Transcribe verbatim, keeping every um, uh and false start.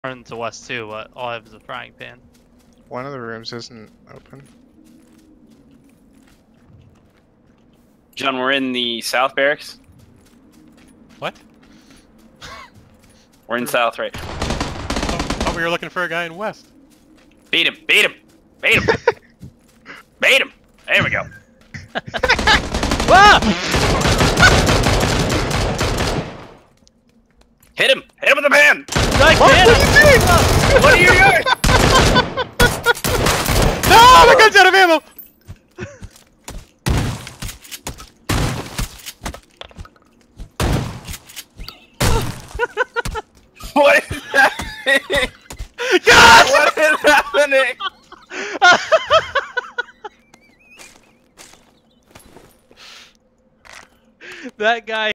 Run to west too, but all I have is a frying pan. One of the rooms isn't open. John, we're in the south barracks. What? We're in south, right? Oh, thought we were looking for a guy in west. Beat him! Beat him! Beat him! Beat him! There we go. Ah! Hit him! Hit him with the pan! I What can't. are you doing? What are you doing? No, my gun's out of ammo! What is happening? God! What is happening? That guy